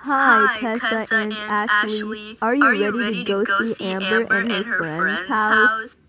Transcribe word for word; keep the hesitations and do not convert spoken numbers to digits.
Hi, Hi, Tessa Tessa and and Ashley. Ashley. Are you Are you ready to ready to go go see see Amber Amber and her and her friend's friend's house? house?